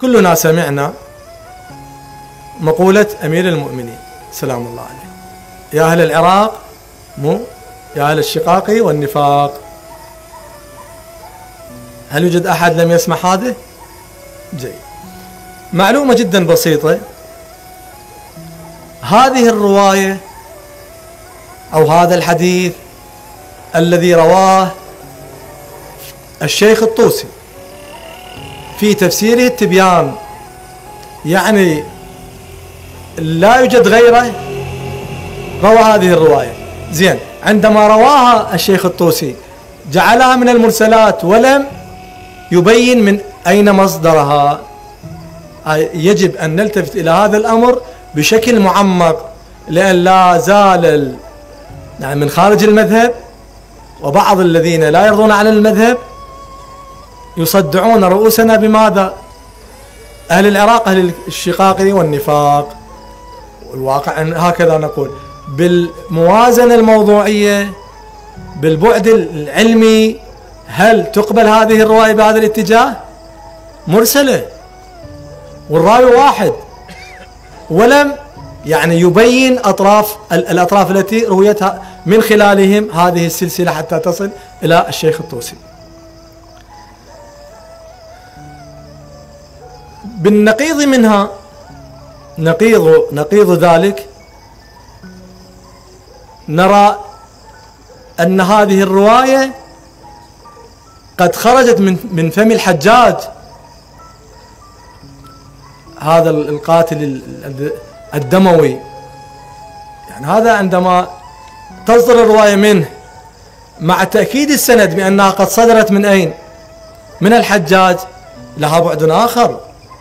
كلنا سمعنا مقولة أمير المؤمنين سلام الله عليه: يا أهل العراق يا أهل الشقاق والنفاق. هل يوجد أحد لم يسمع هذا؟ جيد. معلومة جدا بسيطة: هذه الرواية أو هذا الحديث الذي رواه الشيخ الطوسي في تفسيره التبيان، يعني لا يوجد غيره روى هذه الرواية. زين، عندما رواها الشيخ الطوسي جعلها من المرسلات ولم يبين من أين مصدرها. يجب أن نلتفت إلى هذا الأمر بشكل معمق، لأن لا زال يعني من خارج المذهب وبعض الذين لا يرضون على المذهب يصدعون رؤوسنا بماذا؟ أهل العراق أهل الشقاق والنفاق. والواقع هكذا نقول بالموازنة الموضوعية بالبعد العلمي. هل تقبل هذه الرواية بهذا الاتجاه؟ مرسلة والراوي واحد، ولم يعني يبين الأطراف التي رويتها من خلالهم هذه السلسلة حتى تصل إلى الشيخ الطوسي. بالنقيض منها نقيض ذلك نرى أن هذه الرواية قد خرجت من فم الحجاج، هذا القاتل الدموي. يعني هذا عندما تصدر الرواية منه مع تأكيد السند بأنها قد صدرت من أين؟ من الحجاج، لها بعد آخر.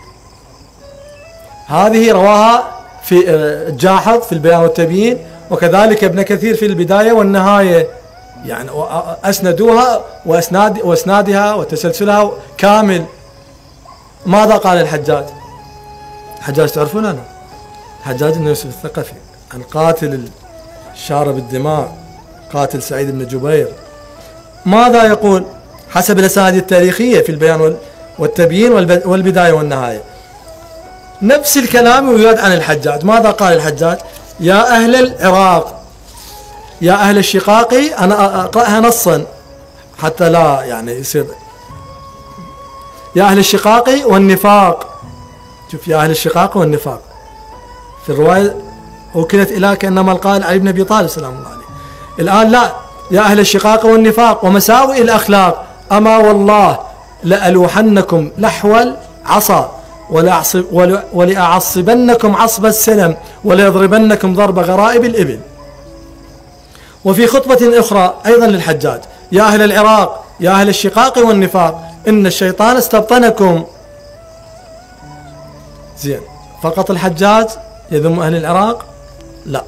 هذه رواها في الجاحظ في البيان والتبيين، وكذلك ابن كثير في البداية والنهاية، يعني أسندوها وأسنادها وتسلسلها كامل. ماذا قال الحجاج؟ الحجاج تعرفون أنا حجاج بن يوسف الثقفي، القاتل الشارب الدماء، قاتل سعيد بن جبير. ماذا يقول حسب الأسانيد التاريخية في البيان والتبيين والبداية والنهاية؟ نفس الكلام يراد عن الحجاج. ماذا قال الحجاج؟ يا أهل العراق يا أهل الشقاق. أنا أقرأها نصا حتى لا يعني يصير يا أهل الشقاق والنفاق. شوف، يا أهل الشقاق والنفاق في الرواية وكلت إلى كأنما القائل علي بن أبي طالب سلام الله عليه. الآن لا، يا أهل الشقاق والنفاق ومساوئ الأخلاق، أما والله لألوحنكم لحو العصا ولأعصبنكم عصب السلم وليضربنكم ضرب غرائب الإبل. وفي خطبة أخرى أيضا للحجاج: يا أهل العراق يا أهل الشقاق والنفاق إن الشيطان استبطنكم. زين، فقط الحجاج يذم أهل العراق؟ لا.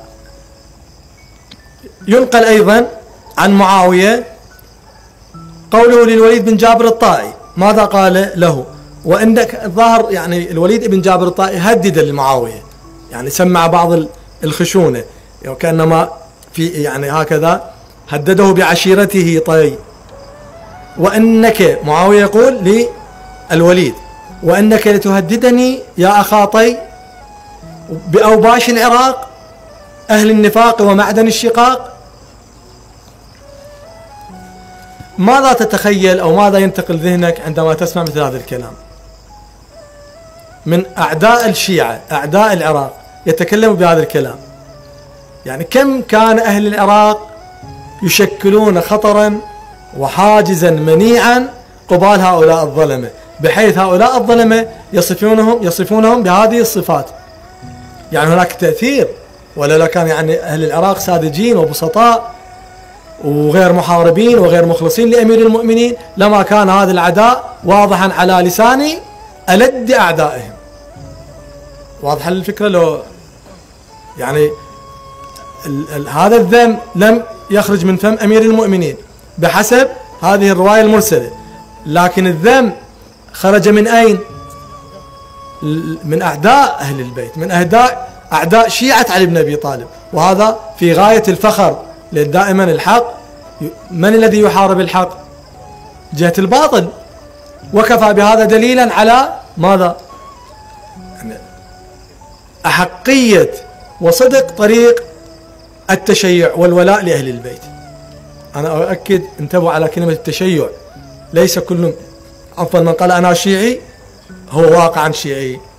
ينقل أيضا عن معاوية قوله للوليد بن جابر الطائي. ماذا قال له؟ وعندك الظاهر يعني الوليد بن جابر الطائي هدد لمعاوية، يعني سمع بعض الخشونة، يعني كأنما في يعني هكذا هدده بعشيرته طي. وأنك معاوية يقول للوليد: وأنك لتهددني يا أخا طي بأوباش العراق أهل النفاق ومعدن الشقاق. ماذا تتخيل أو ماذا ينتقل ذهنك عندما تسمع مثل هذا الكلام من أعداء الشيعة أعداء العراق يتكلموا بهذا الكلام؟ يعني كم كان أهل العراق يشكلون خطرا وحاجزا منيعا قبال هؤلاء الظلمة، بحيث هؤلاء الظلمة يصفونهم بهذه الصفات. يعني هناك تأثير، ولا كان يعني أهل العراق ساذجين وبسطاء وغير محاربين وغير مخلصين لأمير المؤمنين، لما كان هذا العداء واضحا على لسان ألد أعدائهم. واضحة الفكرة؟ لو يعني هذا الذم لم يخرج من فم أمير المؤمنين بحسب هذه الرواية المرسلة، لكن الذم خرج من أين؟ من أعداء أهل البيت، من أعداء شيعة علي بن أبي طالب. وهذا في غاية الفخر، لأن دائما الحق، من الذي يحارب الحق؟ جهة الباطل. وكفى بهذا دليلا على ماذا؟ يعني أحقية وصدق طريق التشيع والولاء لأهل البيت. أنا أؤكد، انتبهوا على كلمة التشيع، ليس كل عفوا من قال أنا شيعي هو واقعا شيعي،